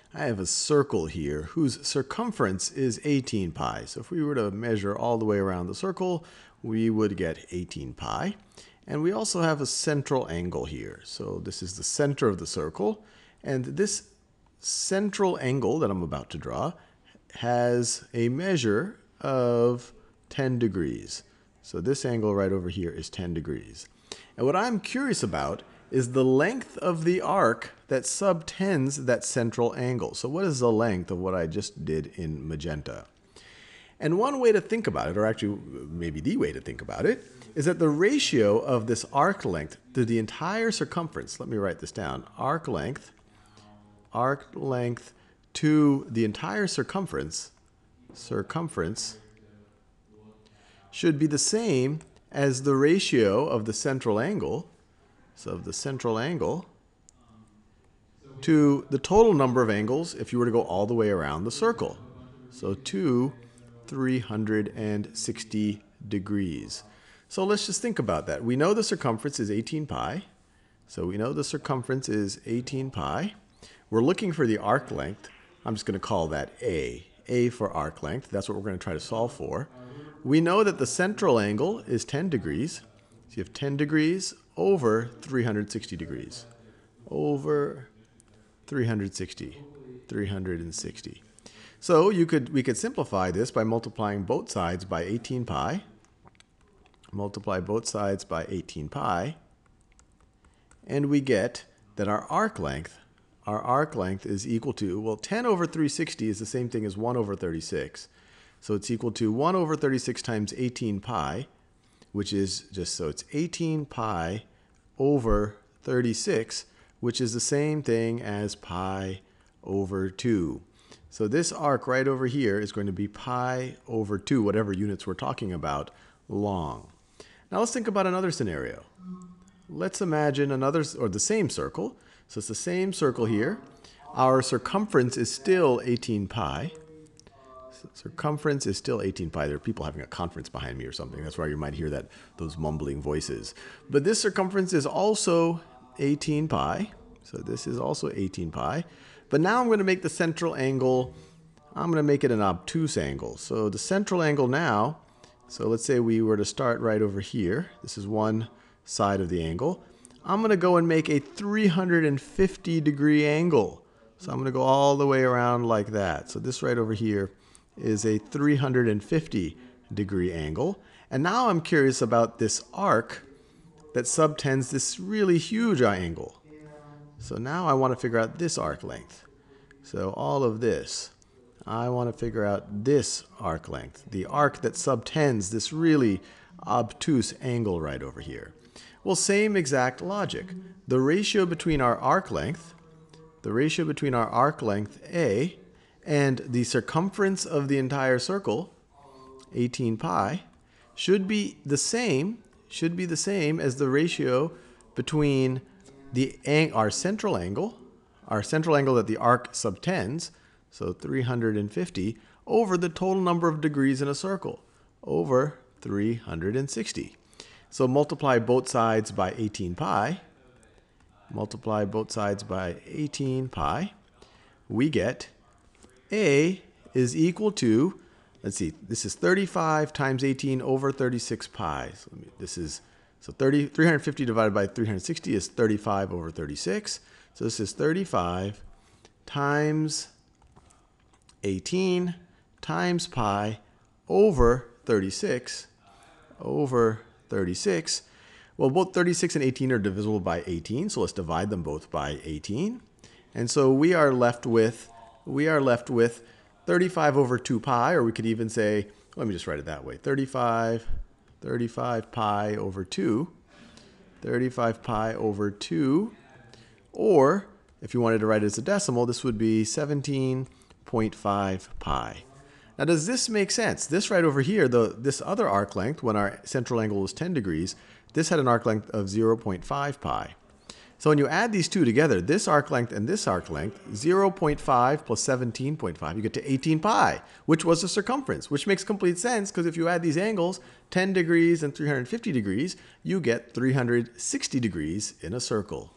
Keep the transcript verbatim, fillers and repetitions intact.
I have a circle here whose circumference is eighteen pi. So if we were to measure all the way around the circle, we would get eighteen pi. And we also have a central angle here. So this is the center of the circle. And this central angle that I'm about to draw has a measure of ten degrees. So this angle right over here is ten degrees. And what I'm curious about is the length of the arc that subtends that central angle. So what is the length of what I just did in magenta? And one way to think about it, or actually maybe the way to think about it, is that the ratio of this arc length to the entire circumference, let me write this down, arc length, arc length to the entire circumference, circumference, should be the same as the ratio of the central angle, so of the central angle, to the total number of angles if you were to go all the way around the circle. So to three hundred sixty degrees. So let's just think about that. We know the circumference is eighteen pi. So we know the circumference is eighteen pi. We're looking for the arc length. I'm just going to call that A. A for arc length. That's what we're going to try to solve for. We know that the central angle is ten degrees. So you have ten degrees over three hundred sixty degrees. Over three hundred sixty. three hundred sixty. So you could we could simplify this by multiplying both sides by eighteen pi. Multiply both sides by eighteen pi. And we get that our arc length, our arc length is equal to, well, ten over three hundred sixty is the same thing as one over thirty-six. So it's equal to one over thirty-six times eighteen pi, which is just, so it's eighteen pi over thirty-six, which is the same thing as pi over two. So this arc right over here is going to be pi over two, whatever units we're talking about, long. Now let's think about another scenario. Let's imagine another, or the same circle. So it's the same circle here. Our circumference is still eighteen pi. Circumference is still eighteen pi. There are people having a conference behind me or something. That's why you might hear that, those mumbling voices. But this circumference is also eighteen pi. So this is also eighteen pi. But now I'm going to make the central angle, I'm going to make it an obtuse angle. So the central angle now, so let's say we were to start right over here. This is one side of the angle. I'm going to go and make a three hundred fifty degree angle. So I'm going to go all the way around like that. So this right over here is a three hundred fifty degree angle. And now I'm curious about this arc that subtends this really huge angle. So now I want to figure out this arc length. So all of this, I want to figure out this arc length, the arc that subtends this really obtuse angle right over here. Well, same exact logic. The ratio between our arc length, the ratio between our arc length A and the circumference of the entire circle, eighteen pi, should be the same, should be the same as the ratio between the our central angle, our central angle that the arc subtends, so three hundred fifty, over the total number of degrees in a circle, over three hundred sixty. So multiply both sides by eighteen pi, multiply both sides by eighteen pi, we get A is equal to, let's see, this is thirty-five times eighteen over thirty-six pi. So let me, this is, so thirty, three hundred fifty divided by three hundred sixty is thirty-five over thirty-six. So this is thirty-five times eighteen times pi over thirty-six, over thirty-six. Well, both thirty-six and eighteen are divisible by eighteen, so let's divide them both by eighteen. And so we are left with, we are left with thirty-five over two pi, or we could even say, let me just write it that way, thirty-five, thirty-five pi over two, thirty-five pi over two, or if you wanted to write it as a decimal, this would be seventeen point five pi. Now, does this make sense? This right over here, the, this other arc length, when our central angle was ten degrees, this had an arc length of zero point five pi. So when you add these two together, this arc length and this arc length, zero point five plus seventeen point five, you get to eighteen pi, which was the circumference, which makes complete sense because if you add these angles, ten degrees and three hundred fifty degrees, you get three hundred sixty degrees in a circle.